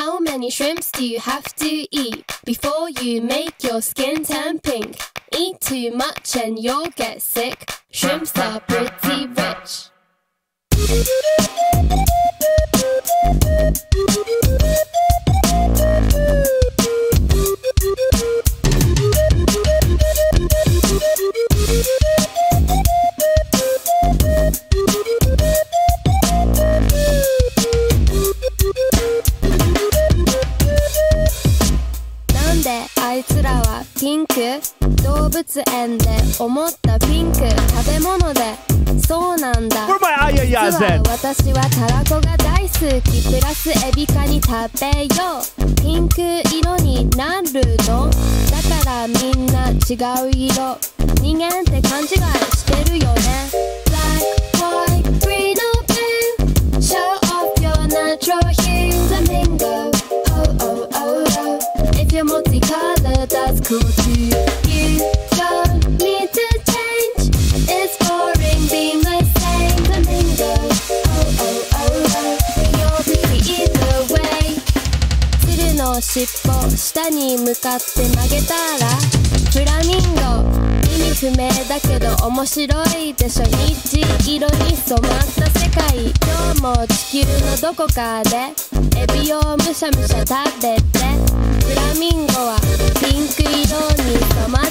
How many shrimps do you have to eat before you make your skin turn pink? Eat too much and you'll get sick. Shrimps are pretty rich.なんであいつらはピンク？動物園で思ったピンク食べ物でそうなんだ。実は私はたらこが大好きプラスエビカニ食べよう。ピンク色になるのだからみんな違う色。人間って勘違いしてるよね。 Black, white, green or blue Show off your natural hue Flamingo Oh, oh, oh, oh If you're multicolored, that's cool too. You don't need to change. It's boring being the same. Flamingo. Oh, oh, oh, oh. You're pretty either way. 鶴の尻尾下に向かって曲げたらフラミンゴ。意味不明だけど面白いでしょ。虹色に染まった世界。今日も地球のどこかでエビをむしゃむしゃ食べてフラミンゴはピンク色に染ま